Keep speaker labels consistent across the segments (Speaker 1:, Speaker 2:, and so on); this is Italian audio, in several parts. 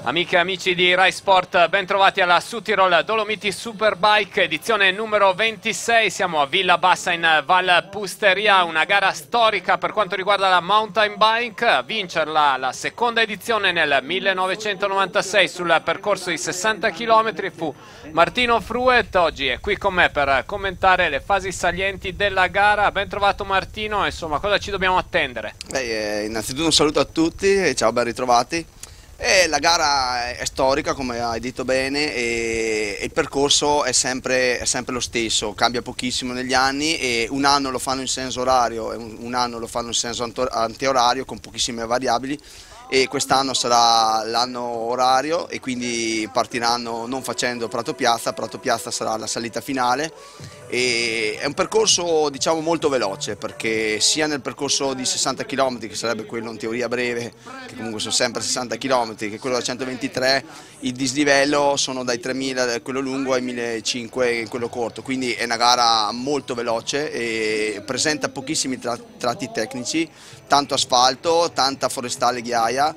Speaker 1: Amiche e amici di Rai Sport, ben trovati alla Südtirol Dolomiti Superbike, edizione numero 26. Siamo a Villa Bassa in Val Pusteria, una gara storica per quanto riguarda la mountain bike. A vincerla la seconda edizione nel 1996 sul percorso di 60 km fu Martino Fruet. Oggi è qui con me per commentare le fasi salienti della gara. Ben trovato Martino, insomma, cosa ci dobbiamo attendere?
Speaker 2: Innanzitutto un saluto a tutti e ciao, ben ritrovati. La gara è storica, come hai detto bene, e il percorso è sempre lo stesso, cambia pochissimo negli anni e un anno lo fanno in senso orario e un anno lo fanno in senso antiorario con pochissime variabili, e quest'anno sarà l'anno orario e quindi partiranno non facendo Prato Piazza sarà la salita finale. E è un percorso, diciamo, molto veloce, perché sia nel percorso di 60 km, che sarebbe quello in teoria breve, che comunque sono sempre 60 km, che quello da 123, il dislivello sono dai 3000 quello lungo ai 1500 quello corto, quindi è una gara molto veloce e presenta pochissimi tratti tecnici, tanto asfalto, tanta forestale ghiaia,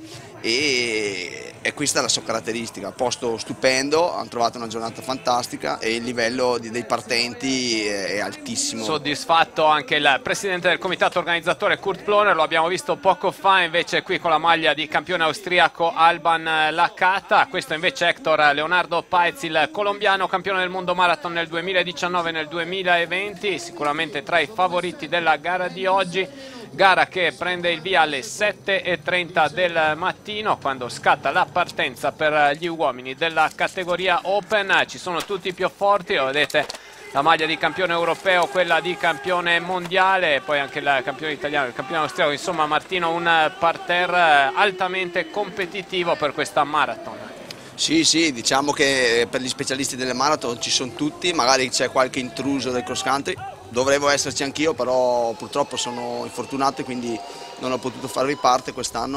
Speaker 2: e questa è la sua caratteristica. Posto stupendo, hanno trovato una giornata fantastica e il livello dei partenti è altissimo.
Speaker 1: Soddisfatto anche il presidente del comitato organizzatore Kurt Ploner, lo abbiamo visto poco fa invece qui con la maglia di campione austriaco Alban Lacata. Questo invece Hector Leonardo Paez, il colombiano campione del mondo marathon nel 2019 e nel 2020, sicuramente tra i favoriti della gara di oggi. Gara che prende il via alle 7:30 del mattino, quando scatta la partenza per gli uomini della categoria Open. Ci sono tutti i più forti, lo vedete, la maglia di campione europeo, quella di campione mondiale, poi anche il campione italiano, il campione austriaco. Insomma, Martino, un parterre altamente competitivo per questa marathon.
Speaker 2: Sì, diciamo che per gli specialisti delle marathon ci sono tutti, magari c'è qualche intruso del cross country. Dovevo esserci anch'io, però purtroppo sono infortunato e quindi non ho potuto farvi parte quest'anno.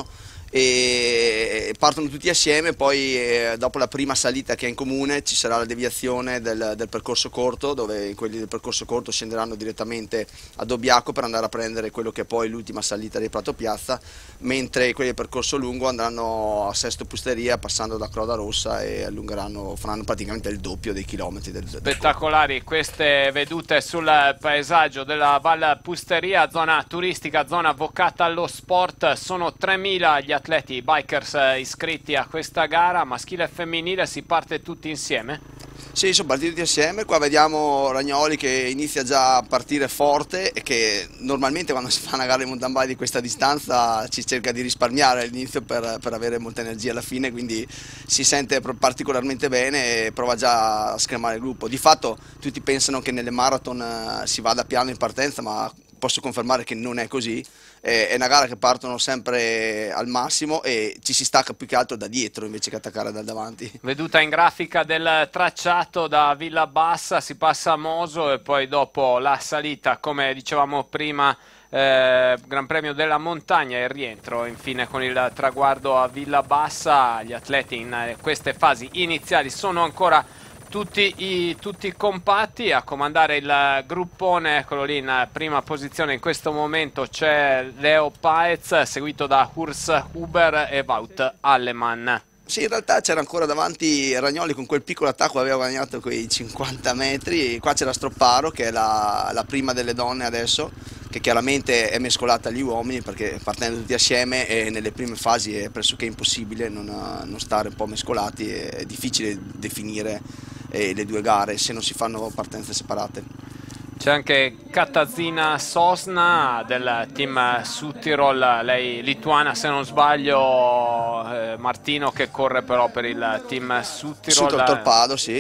Speaker 2: E partono tutti assieme, poi dopo la prima salita che è in comune ci sarà la deviazione del percorso corto, dove quelli del percorso corto scenderanno direttamente a Dobbiaco per andare a prendere quello che è poi l'ultima salita di Prato Piazza, mentre quelli del percorso lungo andranno a Sesto Pusteria passando da Croda Rossa e faranno praticamente il doppio dei chilometri
Speaker 1: Spettacolari queste vedute sul paesaggio della Val Pusteria, zona turistica, zona vocata allo sport. Sono 3000 gli atleti, i bikers iscritti a questa gara, maschile e femminile. Si parte tutti insieme?
Speaker 2: Sì, sono partiti tutti assieme. Qua vediamo Ragnoli che inizia già a partire forte e che normalmente quando si fa una gara di mountain bike di questa distanza ci cerca di risparmiare all'inizio per avere molta energia alla fine, quindi si sente particolarmente bene e prova già a schermare il gruppo. Di fatto tutti pensano che nelle marathon si vada piano in partenza, ma posso confermare che non è così. È una gara che partono sempre al massimo e ci si stacca più che altro da dietro invece che attaccare dal davanti.
Speaker 1: Veduta in grafica del tracciato da Villa Bassa, si passa a Moso e poi dopo la salita, come dicevamo prima, Gran Premio della Montagna e il rientro infine con il traguardo a Villa Bassa. Gli atleti in queste fasi iniziali sono ancora tutti compatti. A comandare il gruppone, eccolo lì in prima posizione in questo momento, c'è Leo Paez, seguito da Urs Huber e Wout Allemann.
Speaker 2: Sì, in realtà c'era ancora davanti Ragnoli con quel piccolo attacco, aveva guadagnato quei 50 metri. Qua c'era Stropparo, che è la prima delle donne adesso, che chiaramente è mescolata agli uomini, perché partendo tutti assieme e nelle prime fasi è pressoché impossibile non stare un po' mescolati, è difficile definire le due gare se non si fanno partenze separate.
Speaker 1: C'è anche Katarzyna Sosna del team Südtirol, lei lituana se non sbaglio, Martino, che corre però per il team Südtirol.
Speaker 2: Südtirol Torpedo, sì,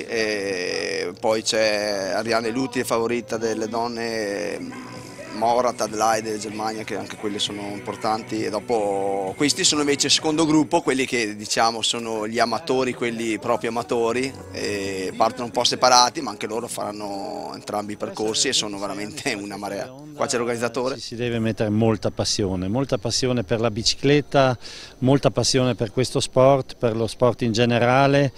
Speaker 2: e poi c'è Ariane Luti, favorita delle donne, Morat, Adelaide, Germania, che anche quelle sono importanti. E dopo questi sono invece il secondo gruppo, quelli che diciamo sono gli amatori, quelli proprio amatori, e partono un po' separati, ma anche loro faranno entrambi i percorsi e sono veramente una marea. Qua c'è l'organizzatore.
Speaker 3: Si deve mettere molta passione per la bicicletta, molta passione per questo sport, per lo sport in generale,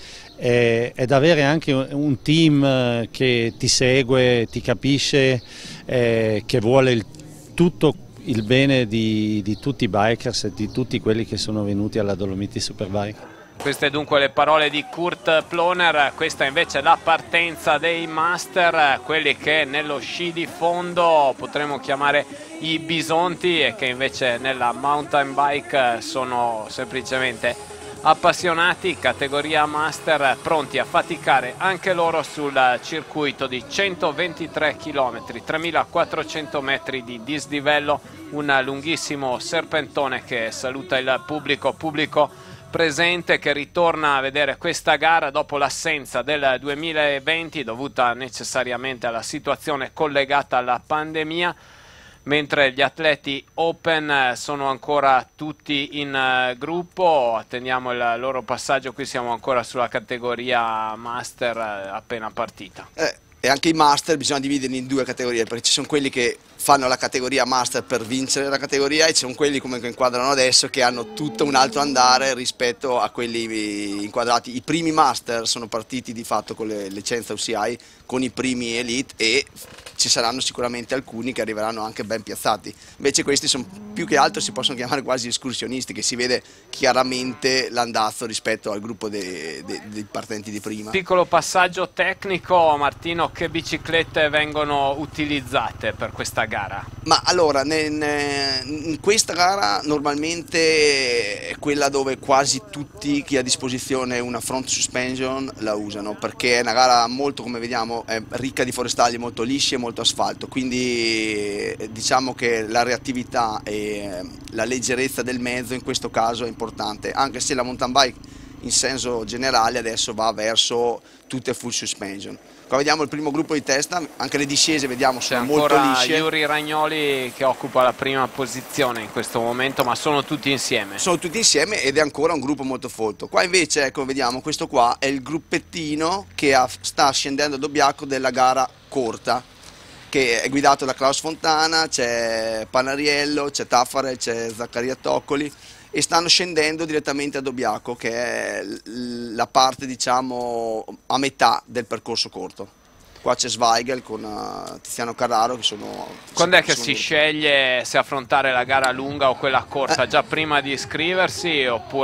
Speaker 3: ed avere anche un team che ti segue, ti capisce, che vuole tutto il bene di tutti i bikers e di tutti quelli che sono venuti alla Dolomiti Superbike.
Speaker 1: Queste dunque le parole di Kurt Ploner. Questa invece è la partenza dei master, quelli che nello sci di fondo potremmo chiamare i bisonti e che invece nella mountain bike sono semplicemente appassionati, categoria master, pronti a faticare anche loro sul circuito di 123 km, 3400 metri di dislivello, un lunghissimo serpentone che saluta il pubblico presente, che ritorna a vedere questa gara dopo l'assenza del 2020 dovuta necessariamente alla situazione collegata alla pandemia, mentre gli atleti open sono ancora tutti in gruppo. Attendiamo il loro passaggio. Qui siamo ancora sulla categoria master appena partita.
Speaker 2: E anche i master bisogna dividerli in due categorie, perché ci sono quelli che fanno la categoria master per vincere la categoria e ci sono quelli come che inquadrano adesso che hanno tutto un altro andare rispetto a quelli inquadrati. I primi master sono partiti di fatto con le licenze UCI, con i primi elite, e ci saranno sicuramente alcuni che arriveranno anche ben piazzati. Invece questi sono più che altro, si possono chiamare quasi escursionisti, che si vede chiaramente l'andazzo rispetto al gruppo dei partenti di prima.
Speaker 1: Piccolo passaggio tecnico, Martino, che biciclette vengono utilizzate per questa gara?
Speaker 2: Ma allora, in questa gara normalmente è quella dove quasi tutti chi ha a disposizione una front suspension la usano, perché è una gara molto, come vediamo, è ricca di forestaggi, molto lisci e molto asfalto, quindi diciamo che la reattività e la leggerezza del mezzo in questo caso è importante, anche se la mountain bike in senso generale adesso va verso tutte full suspension. Qua vediamo il primo gruppo di testa, anche le discese vediamo sono molto lisce.
Speaker 1: C'è ancora Yuri Ragnoli che occupa la prima posizione in questo momento, ma sono tutti insieme.
Speaker 2: Sono tutti insieme ed è ancora un gruppo molto folto. Qua invece, ecco, vediamo, questo qua è il gruppettino che sta scendendo a Dobbiaco della gara corta, che è guidato da Klaus Fontana, c'è Panariello, c'è Taffarel, c'è Zaccaria Toccoli, e stanno scendendo direttamente a Dobbiaco, che è la parte, diciamo, a metà del percorso corto. Qua c'è Zweigel con Tiziano Carraro che sono...
Speaker 1: Quando è che si sceglie se affrontare la gara lunga o quella corta? Già prima di iscriversi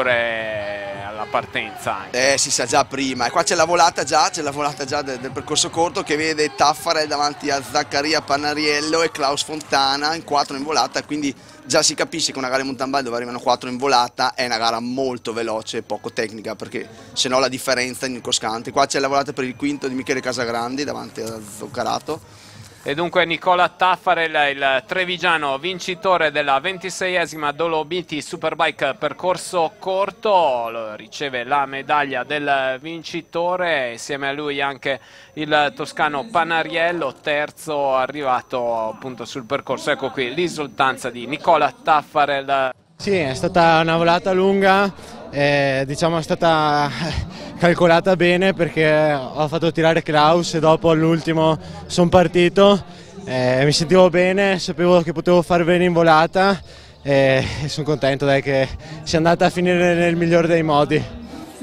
Speaker 1: oppure alla partenza anche?
Speaker 2: Si sa già prima, e qua c'è la volata già, del percorso corto, che vede Taffarel davanti a Zaccaria Panariello e Klaus Fontana in 4 in volata, quindi già si capisce che una gara in mountain bike dove arrivano 4 in volata è una gara molto veloce e poco tecnica, perché se no la differenza è incoscante. Qua c'è la volata per il quinto di Michele Casagrandi davanti a Zoccarato.
Speaker 1: E dunque Nicola Taffarel, il trevigiano vincitore della 26esima Dolomiti Superbike percorso corto, riceve la medaglia del vincitore, insieme a lui anche il toscano Panariello, terzo arrivato appunto sul percorso. Ecco qui l'esultanza di Nicola Taffarel.
Speaker 4: Sì, è stata una volata lunga, diciamo è stata calcolata bene perché ho fatto tirare Klaus e dopo all'ultimo sono partito, mi sentivo bene, sapevo che potevo far bene in volata e sono contento dai, che sia andata a finire nel migliore dei modi.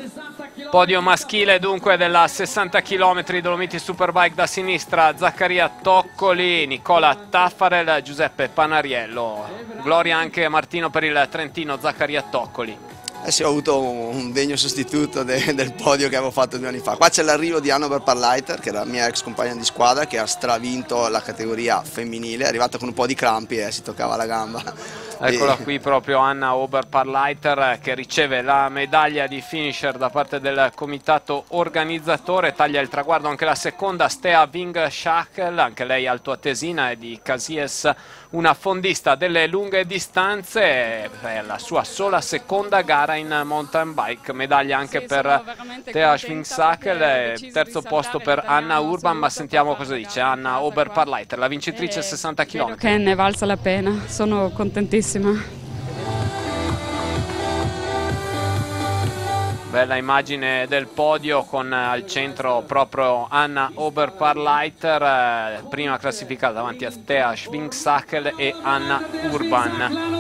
Speaker 1: Podio maschile dunque della 60 km Dolomiti Superbike, da sinistra Zaccaria Toccoli, Nicola Taffarel, Giuseppe Panariello. Gloria anche, Martino, per il trentino Zaccaria Toccoli.
Speaker 2: Sì, ho avuto un degno sostituto del podio che avevo fatto 2 anni fa. Qua c'è l'arrivo di Anna Oberparleiter, che era la mia ex compagna di squadra, che ha stravinto la categoria femminile, è arrivata con un po' di crampi e si toccava la gamba.
Speaker 1: Eccola qui proprio Anna Oberparleiter, che riceve la medaglia di finisher da parte del comitato organizzatore. Taglia il traguardo anche la seconda Stea Wing-Schachel, anche lei altoatesina e di Casies, una fondista delle lunghe distanze. È la sua sola seconda gara in mountain bike, medaglia anche per Stea Wing-Schachel, terzo posto per Anna Urban. Ma sentiamo cosa dice Anna Oberparleiter, la vincitrice 60 km.
Speaker 5: Che ne valsa la pena, sono contentissima.
Speaker 1: Bella immagine del podio con al centro proprio Anna Oberparleiter, prima classificata davanti a Stea Schwing-Sackel e Anna Urban.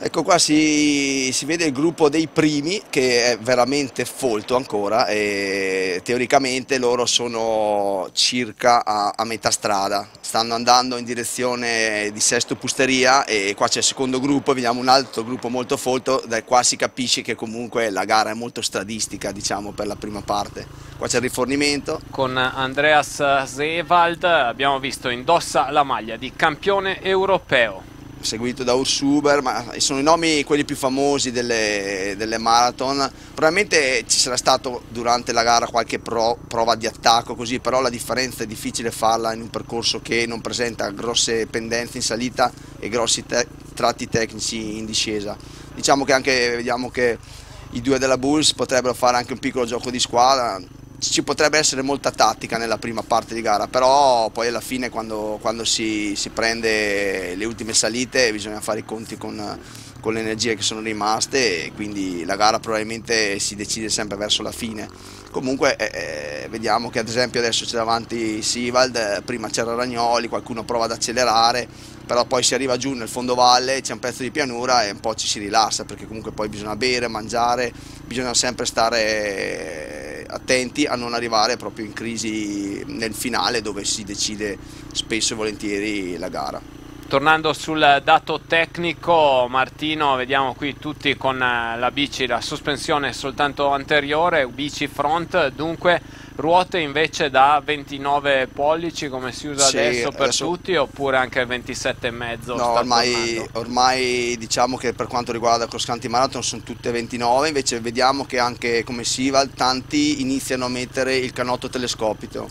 Speaker 2: Ecco qua si vede il gruppo dei primi che è veramente folto ancora e teoricamente loro sono circa a metà strada, stanno andando in direzione di Sesto Pusteria e qua c'è il secondo gruppo, vediamo un altro gruppo molto folto, da qua si capisce che comunque la gara è molto stradistica, diciamo, per la prima parte. Qua c'è il rifornimento.
Speaker 1: Con Andreas Seewald abbiamo visto indossa la maglia di campione europeo.
Speaker 2: Seguito da Urs Huber, ma sono i nomi quelli più famosi delle marathon. Probabilmente ci sarà stato durante la gara qualche prova di attacco così, però la differenza è difficile farla in un percorso che non presenta grosse pendenze in salita e grossi tratti tecnici in discesa. Diciamo che anche vediamo che i due della Bulls potrebbero fare anche un piccolo gioco di squadra. Ci potrebbe essere molta tattica nella prima parte di gara, però poi alla fine quando si prende le ultime salite bisogna fare i conti con le energie che sono rimaste e quindi la gara probabilmente si decide sempre verso la fine. Comunque vediamo che ad esempio adesso c'è davanti Seewald, prima c'era Ragnoli, qualcuno prova ad accelerare, però poi si arriva giù nel fondovalle, c'è un pezzo di pianura e un po' ci si rilassa perché comunque poi bisogna bere, mangiare, bisogna sempre stare attenti a non arrivare proprio in crisi nel finale dove si decide spesso e volentieri la gara.
Speaker 1: Tornando sul dato tecnico, Martino, vediamo qui tutti con la bici, la sospensione soltanto anteriore, bici front, dunque ruote invece da 29 pollici come si usa adesso tutti, oppure anche 27,5?
Speaker 2: No, ormai diciamo che per quanto riguarda cross country marathon sono tutte 29, invece vediamo che anche come Seewald tanti iniziano a mettere il canotto telescopico,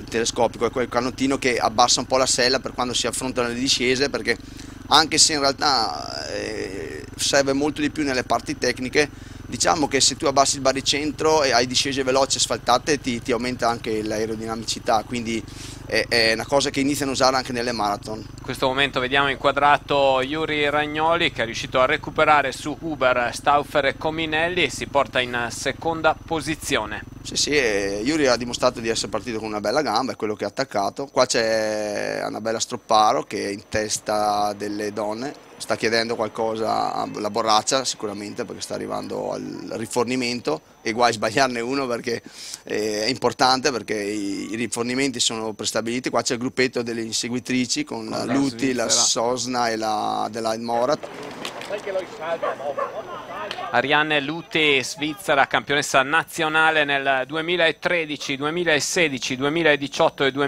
Speaker 2: è quel canottino che abbassa un po' la sella per quando si affrontano le discese, perché anche se in realtà serve molto di più nelle parti tecniche, diciamo che se tu abbassi il baricentro e hai discese veloci asfaltate ti aumenta anche l'aerodinamicità, quindi è una cosa che iniziano a usare anche nelle marathon.
Speaker 1: In questo momento vediamo inquadrato Yuri Ragnoli che è riuscito a recuperare su Huber, Stauffer e Cominelli e si porta in seconda posizione.
Speaker 2: Sì, Yuri ha dimostrato di essere partito con una bella gamba, è quello che ha attaccato. Qua c'è Annabella Stropparo che è in testa delle donne, sta chiedendo qualcosa alla borraccia sicuramente perché sta arrivando al rifornimento e guai sbagliarne uno perché è importante, perché i rifornimenti sono prestabiliti. Qua c'è il gruppetto delle inseguitrici con Luti, la Sosna e la Adelaide Morat.
Speaker 1: Arianne Luti, Svizzera, campionessa nazionale nel 2013, 2016, 2018 e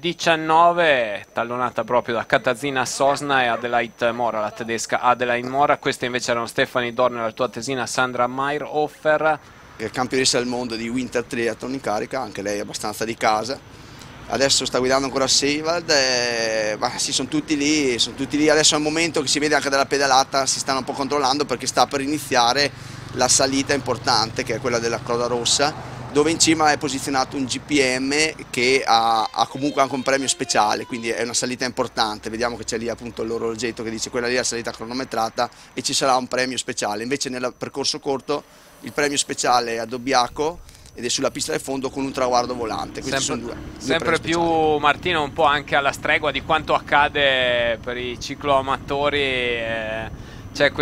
Speaker 1: 2019, tallonata proprio da Katarzyna Sosna e Adelaide Mora, la tedesca Adelaide Mora. Queste invece erano Stephanie Dorner, la tunisina Sandra Mayr-Hoffer.
Speaker 2: Campionessa del mondo di Winter Triathlon in carica, anche lei abbastanza di casa. Adesso sta guidando ancora Seewald, ma sì, sono tutti lì, adesso è il momento che si vede anche dalla pedalata, si stanno un po' controllando perché sta per iniziare la salita importante che è quella della Croda Rossa, dove in cima è posizionato un GPM che ha comunque anche un premio speciale, quindi è una salita importante. Vediamo che c'è lì appunto l'orologetto che dice quella lì è la salita cronometrata e ci sarà un premio speciale. Invece nel percorso corto il premio speciale è a Dobbiaco ed è sulla pista del fondo con un traguardo volante. Questi sono due
Speaker 1: sempre più speciali. Martino, un po' anche alla stregua di quanto accade per i cicloamatori, c'è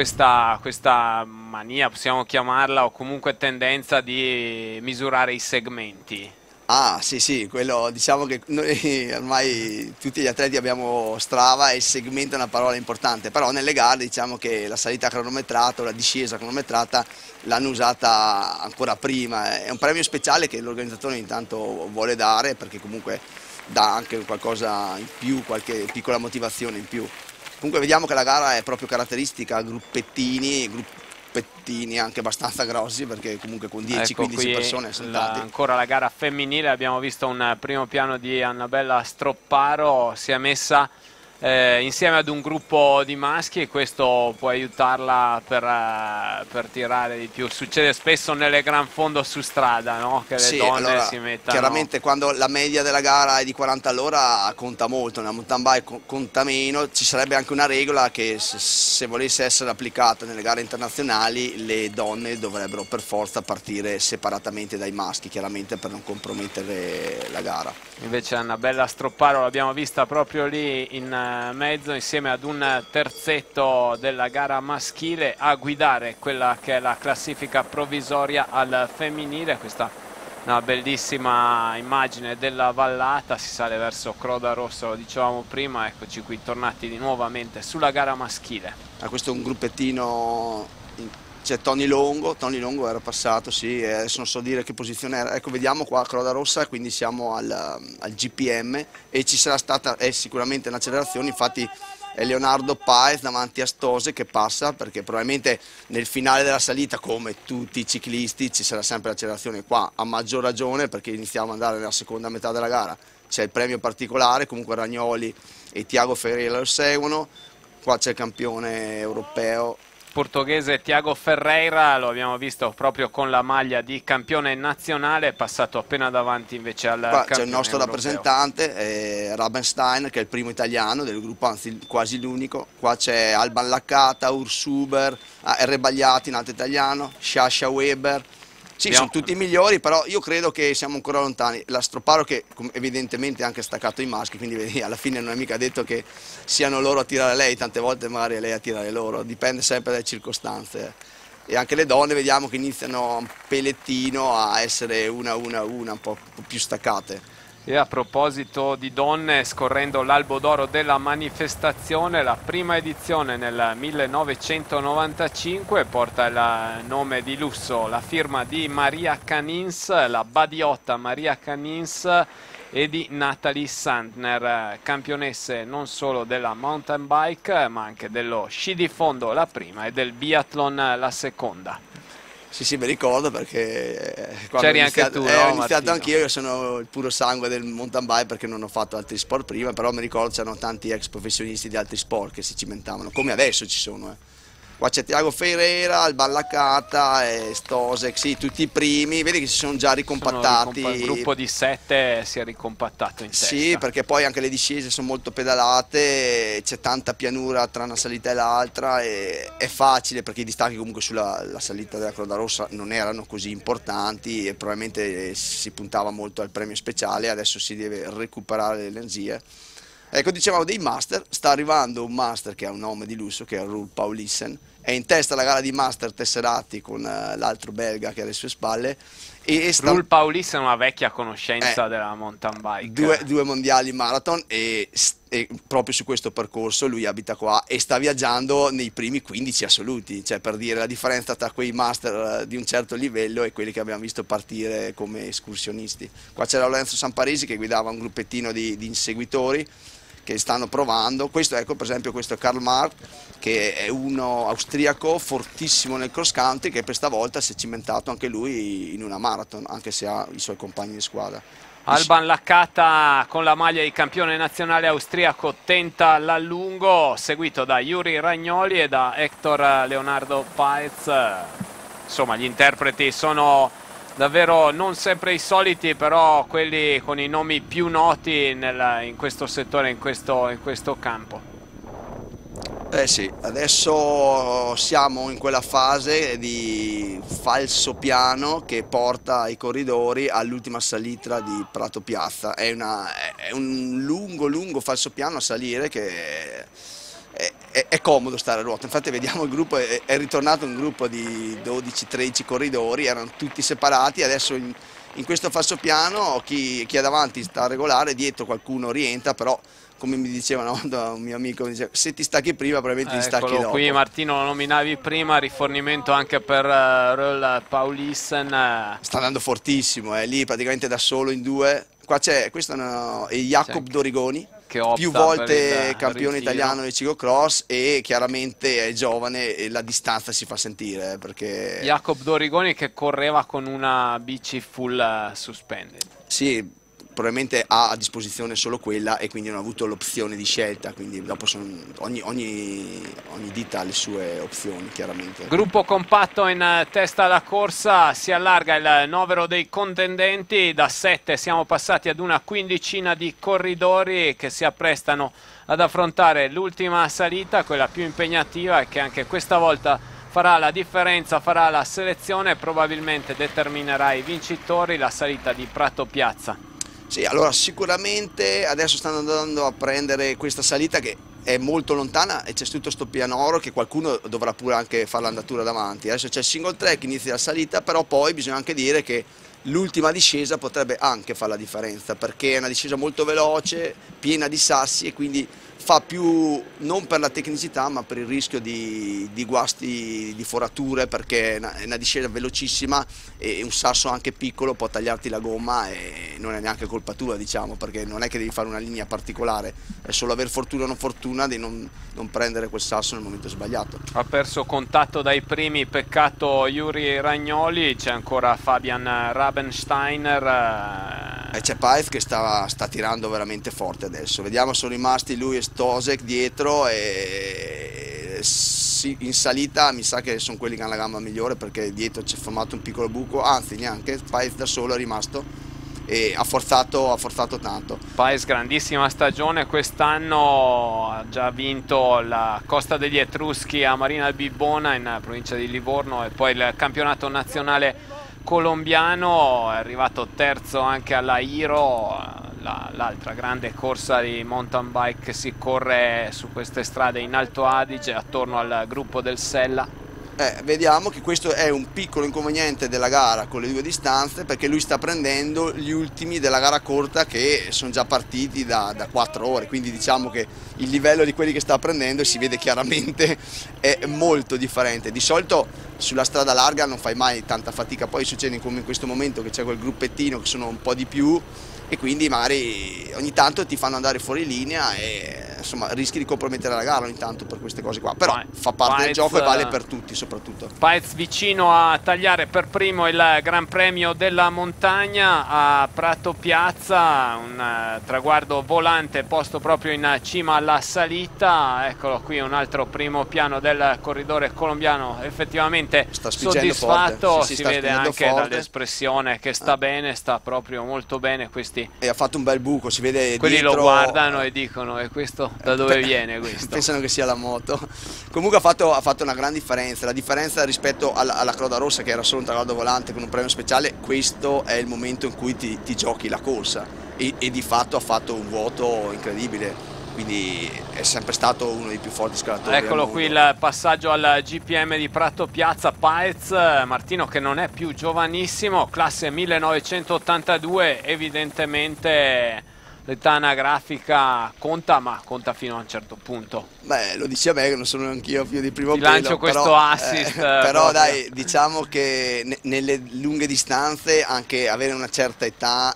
Speaker 1: questa mania, possiamo chiamarla, o comunque tendenza di misurare i segmenti.
Speaker 2: Ah sì, quello, diciamo che noi ormai tutti gli atleti abbiamo Strava e il segmento è una parola importante, però nelle gare diciamo che la salita cronometrata o la discesa cronometrata l'hanno usata ancora prima. È un premio speciale che l'organizzatore intanto vuole dare perché comunque dà anche qualcosa in più, qualche piccola motivazione in più. Comunque vediamo che la gara è proprio caratteristica, gruppettini anche abbastanza grossi, perché comunque con 10-15 persone sono tanti.
Speaker 1: Ancora la gara femminile, abbiamo visto un primo piano di Annabella Stropparo, si è messa insieme ad un gruppo di maschi e questo può aiutarla per tirare di più. Succede spesso nelle gran fondo su strada, no? Che le donne si mettano.
Speaker 2: Chiaramente quando la media della gara è di 40 all'ora conta molto, nella mountain bike conta meno. Ci sarebbe anche una regola che se volesse essere applicata nelle gare internazionali le donne dovrebbero per forza partire separatamente dai maschi, chiaramente per non compromettere la gara.
Speaker 1: Invece Annabella Stropparo l'abbiamo vista proprio lì in mezzo insieme ad un terzetto della gara maschile a guidare quella che è la classifica provvisoria al femminile. Questa è una bellissima immagine della vallata, si sale verso Croda Rossa, lo dicevamo prima, eccoci qui tornati nuovamente sulla gara maschile.
Speaker 2: Questo è un gruppettino, c'è Tony Longo era passato, sì, adesso non so dire che posizione era, ecco vediamo qua Croda Rossa, quindi siamo al GPM e ci sarà stata sicuramente un'accelerazione, infatti è Leonardo Paez davanti a Stose che passa, perché probabilmente nel finale della salita, come tutti i ciclisti, ci sarà sempre l'accelerazione. Qua a maggior ragione perché iniziamo ad andare nella seconda metà della gara, c'è il premio particolare, comunque Ragnoli e Tiago Ferreira lo seguono, qua c'è il campione europeo
Speaker 1: portoghese Tiago Ferreira, lo abbiamo visto proprio con la maglia di campione nazionale, è passato appena davanti invece al campione
Speaker 2: c'è il nostro
Speaker 1: europeo.
Speaker 2: Rappresentante, Rabenstein, che è il primo italiano del gruppo, anzi quasi l'unico. Qua c'è Alban Laccata, Urs Huber, R. Bagliati, un altro italiano, Sasha Weber. Sì, sono tutti i migliori, però io credo che siamo ancora lontani. La Stroparo che evidentemente ha anche staccato i maschi, quindi vedi, alla fine non è mica detto che siano loro a tirare lei, tante volte magari è lei a tirare loro, dipende sempre dalle circostanze. E anche le donne vediamo che iniziano un pelettino a essere una, un po' più staccate.
Speaker 1: E a proposito di donne, scorrendo l'albo d'oro della manifestazione, la prima edizione nel 1995 porta il nome di lusso, la firma di Maria Canins, la badiotta Maria Canins e di Natalie Sandner, campionesse non solo della mountain bike ma anche dello sci di fondo la prima e del biathlon la seconda.
Speaker 2: Sì, mi ricordo perché
Speaker 1: c'eri anche tu,
Speaker 2: ho iniziato anch'io, io sono il puro sangue del mountain bike perché non ho fatto altri sport prima, però mi ricordo c'erano tanti ex professionisti di altri sport che si cimentavano, come adesso ci sono. Qua c'è Tiago Ferreira, Alban Laccata e Stosek, sì, tutti i primi, vedi che si sono già ricompattati.
Speaker 1: Il gruppo di 7 si è ricompattato in testa.
Speaker 2: Sì, perché poi anche le discese sono molto pedalate, c'è tanta pianura tra una salita e l'altra, e è facile perché i distacchi comunque sulla salita della Croda Rossa non erano così importanti e probabilmente si puntava molto al premio speciale, adesso si deve recuperare le energie. Ecco, dicevamo dei master, sta arrivando un master che ha un nome di lusso, che è Roel Paulissen, è in testa alla gara di master tesserati con l'altro belga che è alle sue spalle.
Speaker 1: Roel Paulissen è una vecchia conoscenza della mountain bike.
Speaker 2: Due mondiali marathon e proprio su questo percorso lui abita qua e sta viaggiando nei primi 15 assoluti, cioè per dire la differenza tra quei master di un certo livello e quelli che abbiamo visto partire come escursionisti. Qua c'era Lorenzo Samparisi che guidava un gruppettino di inseguitori che stanno provando. Questo, ecco, per esempio, questo è Karl Mark, che è uno austriaco fortissimo nel cross country, che per stavolta si è cimentato anche lui in una marathon, anche se ha i suoi compagni di squadra.
Speaker 1: Alban Laccata con la maglia di campione nazionale austriaco tenta l'allungo, seguito da Yuri Ragnoli e da Hector Leonardo Paez. Insomma, gli interpreti sono davvero non sempre i soliti, però quelli con i nomi più noti in questo settore, in questo campo.
Speaker 2: Sì, adesso siamo in quella fase di falso piano che porta i corridori all'ultima salita di Prato Piazza. È un lungo falso piano a salire che è comodo stare a ruota, infatti vediamo il gruppo, è ritornato un gruppo di 12-13 corridori, erano tutti separati, adesso in questo falso piano chi è davanti sta regolare, dietro qualcuno rientra, però come mi diceva una volta un mio amico, mi diceva, se ti stacchi prima probabilmente ti stacchi dopo.
Speaker 1: Qui Martino lo nominavi prima, rifornimento anche per Roel Paulissen.
Speaker 2: Sta andando fortissimo, è lì praticamente da solo in due. Qua c'è, questo è Jacob Dorigoni, che più volte campione italiano di ciclocross e chiaramente è giovane e la distanza si fa sentire. Perché
Speaker 1: Jacob Dorigoni che correva con una bici full suspended.
Speaker 2: Sì, probabilmente ha a disposizione solo quella e quindi non ha avuto l'opzione di scelta, quindi dopo ogni ditta ha le sue opzioni chiaramente.
Speaker 1: Gruppo compatto in testa alla corsa, si allarga il novero dei contendenti, da 7 siamo passati ad una quindicina di corridori che si apprestano ad affrontare l'ultima salita, quella più impegnativa e che anche questa volta farà la differenza, farà la selezione e probabilmente determinerà i vincitori, la salita di Prato Piazza.
Speaker 2: Sì, allora sicuramente adesso stanno andando a prendere questa salita che è molto lontana e c'è tutto sto pianoro che qualcuno dovrà pure anche fare l'andatura davanti. Adesso c'è il single track, inizia la salita, però poi bisogna anche dire che l'ultima discesa potrebbe anche fare la differenza, perché è una discesa molto veloce, piena di sassi e quindi fa più non per la tecnicità ma per il rischio di guasti, di forature, perché è una discesa velocissima e un sasso anche piccolo può tagliarti la gomma e non è neanche colpa tua, diciamo, perché non è che devi fare una linea particolare, è solo aver fortuna o non fortuna di non prendere quel sasso nel momento sbagliato.
Speaker 1: Ha perso contatto dai primi, peccato Yuri Ragnoli, c'è ancora Fabian Rabensteiner.
Speaker 2: E c'è Paez che sta tirando veramente forte adesso, vediamo, sono rimasti lui e Stosek dietro e in salita mi sa che sono quelli che hanno la gamba migliore, perché dietro c'è formato un piccolo buco, anzi neanche, Paez da solo è rimasto e ha forzato tanto.
Speaker 1: Paez grandissima stagione quest'anno, ha già vinto la Costa degli Etruschi a Marina Bibbona in provincia di Livorno e poi il campionato nazionale colombiano, è arrivato terzo anche alla Hiro, l'altra grande corsa di mountain bike che si corre su queste strade in Alto Adige attorno al gruppo del Sella.
Speaker 2: Vediamo che questo è un piccolo inconveniente della gara con le due distanze, perché lui sta prendendo gli ultimi della gara corta che sono già partiti da 4 ore, quindi diciamo che il livello di quelli che sta prendendo si vede chiaramente è molto differente. Di solito sulla strada larga non fai mai tanta fatica, poi succede come in questo momento che c'è quel gruppettino che sono un po' di più e quindi magari ogni tanto ti fanno andare fuori linea e insomma rischi di compromettere la gara ogni tanto per queste cose qua, però fa parte del gioco e vale per tutti soprattutto.
Speaker 1: Paez vicino a tagliare per primo il Gran Premio della Montagna a Prato Piazza, un traguardo volante posto proprio in cima alla salita, eccolo qui un altro primo piano del corridore colombiano effettivamente soddisfatto, si vede anche dall'espressione che sta bene, sta proprio molto bene. Questi
Speaker 2: e ha fatto un bel buco, si vede
Speaker 1: quelli
Speaker 2: dietro,
Speaker 1: lo guardano e dicono e questo da dove viene questo?
Speaker 2: Pensano che sia la moto. Comunque ha fatto una gran differenza, la differenza rispetto alla Croda Rossa che era solo un traguardo volante con un premio speciale, questo è il momento in cui ti giochi la corsa e di fatto ha fatto un vuoto incredibile. Quindi è sempre stato uno dei più forti scalatori.
Speaker 1: Eccolo qui il passaggio al GPM di Prato Piazza. Paez, Martino, che non è più giovanissimo, classe 1982, evidentemente l'età anagrafica conta, ma conta fino a un certo punto.
Speaker 2: Beh, lo dici a me che non sono neanch'io più di primo
Speaker 1: Ti lancio questo
Speaker 2: però,
Speaker 1: assist.
Speaker 2: Però dai, diciamo che nelle lunghe distanze anche avere una certa età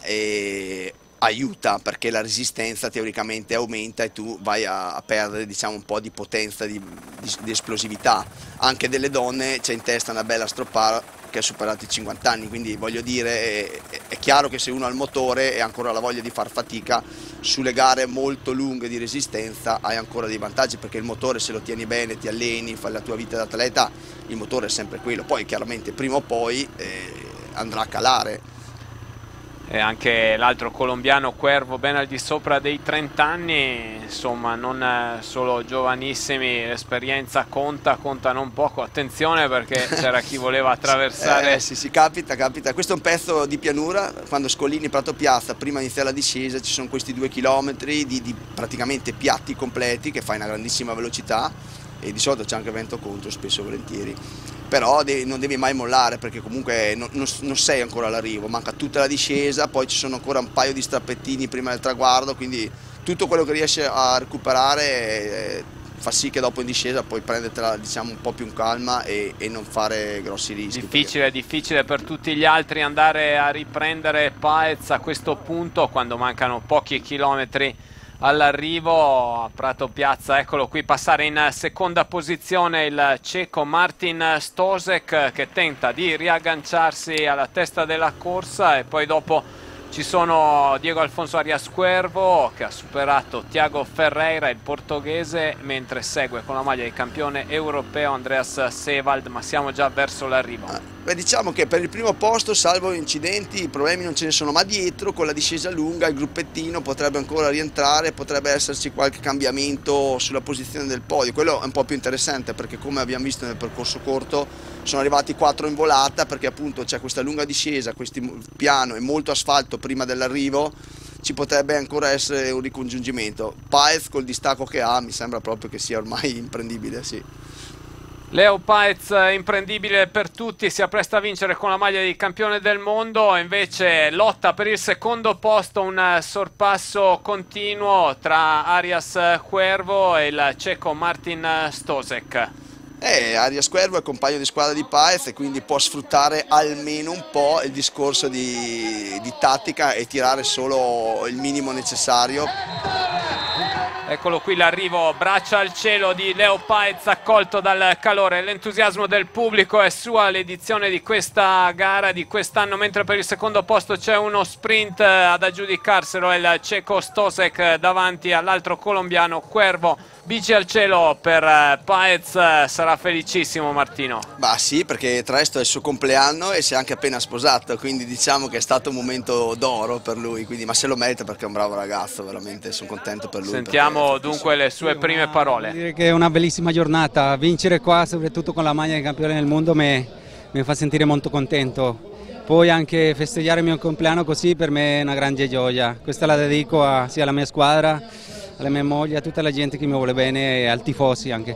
Speaker 2: aiuta, perché la resistenza teoricamente aumenta e tu vai a perdere, diciamo, un po' di potenza, di esplosività. Anche delle donne c'è in testa una bella Stroppara che ha superato i 50 anni, quindi voglio dire è chiaro che se uno ha il motore e ha ancora la voglia di far fatica sulle gare molto lunghe di resistenza hai ancora dei vantaggi, perché il motore, se lo tieni bene, ti alleni, fai la tua vita da atleta, il motore è sempre quello, poi chiaramente prima o poi andrà a calare.
Speaker 1: E anche l'altro colombiano Cuervo ben al di sopra dei 30 anni, insomma non solo giovanissimi, l'esperienza conta non poco, attenzione perché c'era chi voleva attraversare.
Speaker 2: Sì, capita, questo è un pezzo di pianura, quando scollini Prato Piazza, prima di iniziare la discesa ci sono questi 2 chilometri di praticamente piatti completi che fai una grandissima velocità e di solito c'è anche vento contro spesso e volentieri. Però non devi mai mollare, perché comunque non sei ancora all'arrivo, manca tutta la discesa, poi ci sono ancora un paio di strappettini prima del traguardo, quindi tutto quello che riesci a recuperare fa sì che dopo in discesa puoi prendertela, diciamo, un po' più in calma e non fare grossi rischi.
Speaker 1: Difficile per tutti gli altri andare a riprendere Paez a questo punto quando mancano pochi chilometri all'arrivo a Prato Piazza. Eccolo qui passare in seconda posizione il ceco Martin Stosek, che tenta di riagganciarsi alla testa della corsa, e poi dopo ci sono Diego Alfonso Arias Cuervo che ha superato Thiago Ferreira, il portoghese, mentre segue con la maglia di campione europeo Andreas Sewald, ma siamo già verso l'arrivo.
Speaker 2: Diciamo che per il primo posto, salvo incidenti, i problemi non ce ne sono, ma dietro con la discesa lunga il gruppettino potrebbe ancora rientrare, potrebbe esserci qualche cambiamento sulla posizione del podio. Quello è un po' più interessante, perché come abbiamo visto nel percorso corto sono arrivati 4 in volata, perché appunto c'è questa lunga discesa, questo piano e molto asfalto prima dell'arrivo, ci potrebbe ancora essere un ricongiungimento. Páez col distacco che ha mi sembra proprio che sia ormai imprendibile, sì.
Speaker 1: Leo Páez imprendibile per tutti, si appresta a vincere con la maglia di campione del mondo, invece lotta per il secondo posto, un sorpasso continuo tra Arias Cuervo e il ceco Martin Stosek.
Speaker 2: Arias Cuervo è compagno di squadra di Páez e quindi può sfruttare almeno un po' il discorso di tattica e tirare solo il minimo necessario.
Speaker 1: Eccolo qui l'arrivo, braccia al cielo di Leo Páez, accolto dal calore e l'entusiasmo del pubblico. È sua l'edizione di questa gara di quest'anno, mentre per il secondo posto c'è uno sprint ad aggiudicarselo, è il ceco Stosek davanti all'altro colombiano Cuervo. Bici al cielo per Páez, sarà felicissimo Martino.
Speaker 2: Bah sì, perché tra l'altro è il suo compleanno e si è anche appena sposato, quindi diciamo che è stato un momento d'oro per lui, quindi, ma se lo merita perché è un bravo ragazzo, veramente sono contento per lui.
Speaker 1: Sentiamo dunque le sue prime parole.
Speaker 6: Devo dire che è una bellissima giornata, vincere qua soprattutto con la maglia di campione del mondo mi fa sentire molto contento. Poi anche festeggiare il mio compleanno così per me è una grande gioia, questa la dedico sia alla mia squadra, alla mia moglie, a tutta la gente che mi vuole bene e al tifosi anche.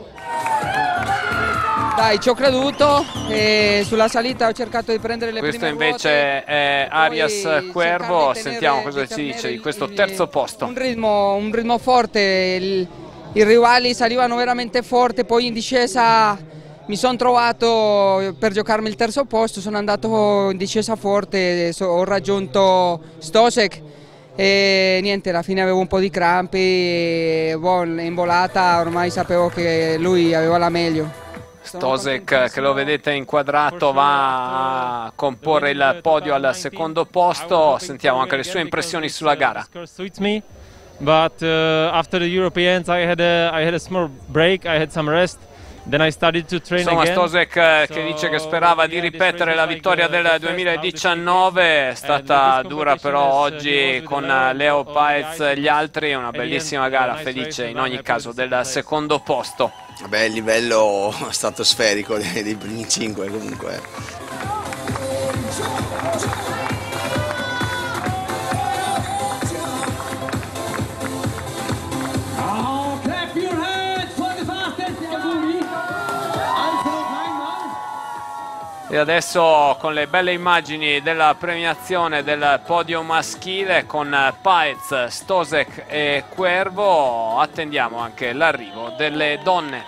Speaker 7: Dai, ci ho creduto e sulla salita ho cercato di prendere le
Speaker 1: Questo
Speaker 7: prime
Speaker 1: invece
Speaker 7: ruote,
Speaker 1: è Arias Cuervo,
Speaker 7: di
Speaker 1: sentiamo cosa
Speaker 7: di
Speaker 1: ci dice
Speaker 7: tenere
Speaker 1: di questo terzo posto.
Speaker 7: Un ritmo forte, i rivali salivano veramente forte, poi in discesa mi sono trovato per giocarmi il terzo posto, sono andato in discesa forte, ho raggiunto Stosek e niente, alla fine avevo un po' di crampi e in volata ormai sapevo che lui aveva la meglio.
Speaker 1: Stosek, che lo vedete inquadrato, va a comporre il podio al secondo posto. Sentiamo anche le sue impressioni sulla gara.
Speaker 8: But after the Europeans I had a small break, I had some rest. Then I started to train
Speaker 1: Insomma,
Speaker 8: again.
Speaker 1: Stosek che dice che sperava di ripetere la vittoria del 2019, è stata dura però oggi con Leo Páez e gli altri, una bellissima gara, felice in ogni caso del secondo posto.
Speaker 2: Vabbè, il livello stratosferico dei primi 5 comunque.
Speaker 1: E adesso con le belle immagini della premiazione del podio maschile con Páez, Stosek e Cuervo, attendiamo anche l'arrivo delle donne.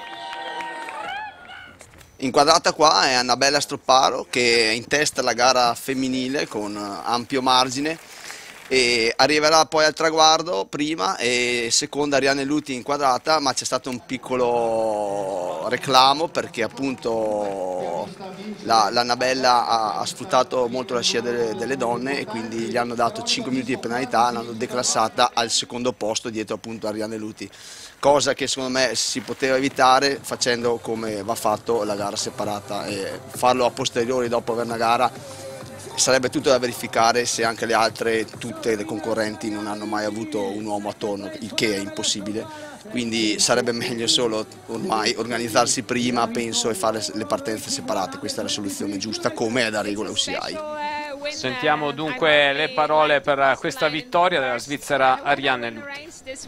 Speaker 2: Inquadrata qua è Annabella Stropparo che è in testa alla gara femminile con ampio margine e arriverà poi al traguardo prima e seconda Arianne Luti inquadrata, ma c'è stato un piccolo reclamo perché appunto l'Annabella ha sfruttato molto la scia delle donne e quindi gli hanno dato 5 minuti di penalità, l'hanno declassata al secondo posto dietro appunto Arianne Luti, cosa che secondo me si poteva evitare facendo come va fatto la gara separata e farlo a posteriori dopo aver una gara. Sarebbe tutto da verificare se anche le altre, tutte le concorrenti non hanno mai avuto un uomo attorno, il che è impossibile, quindi sarebbe meglio solo ormai organizzarsi prima, penso, e fare le partenze separate, questa è la soluzione giusta come è da regola UCI.
Speaker 1: Sentiamo dunque le parole per questa vittoria della svizzera Arianne Luti.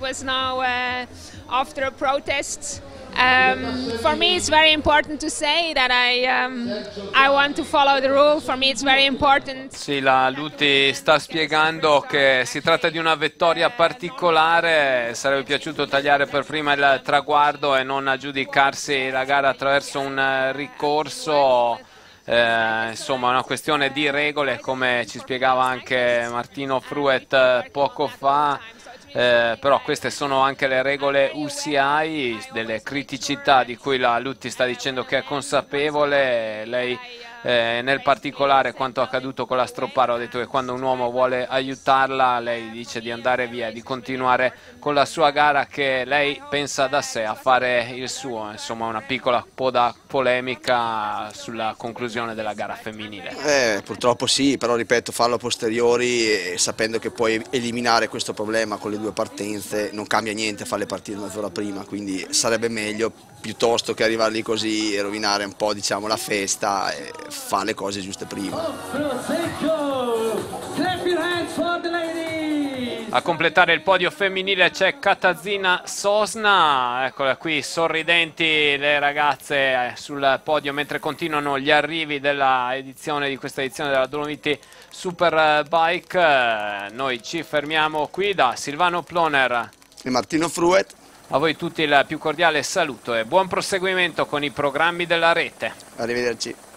Speaker 9: For me it's very important to say that I want to follow the rule. For me it's very important.
Speaker 1: Sì, la Luti sta spiegando che si tratta di una vittoria particolare, sarebbe piaciuto tagliare per prima il traguardo e non aggiudicarsi la gara attraverso un ricorso. Insomma, è una questione di regole, come ci spiegava anche Martino Fruet poco fa. Però queste sono anche le regole UCI, delle criticità di cui la Luti sta dicendo che è consapevole. Lei nel particolare quanto accaduto con la Stropparo ha detto che quando un uomo vuole aiutarla lei dice di andare via, di continuare con la sua gara, che lei pensa da sé a fare il suo. Insomma, una piccola coda polemica sulla conclusione della gara femminile.
Speaker 2: Purtroppo sì, però ripeto, farlo a posteriori sapendo che puoi eliminare questo problema con le due partenze non cambia niente farle partire mezz'ora prima, quindi sarebbe meglio piuttosto che arrivare lì così e rovinare un po', diciamo, la festa e fare le cose giuste prima.
Speaker 1: A completare il podio femminile c'è Katarzyna Sosna, eccole qui sorridenti le ragazze sul podio mentre continuano gli arrivi di questa edizione della Dolomiti Superbike. Noi ci fermiamo qui. Da Silvano Ploner
Speaker 2: e Martino Fruet,
Speaker 1: a voi tutti il più cordiale saluto e buon proseguimento con i programmi della rete.
Speaker 2: Arrivederci.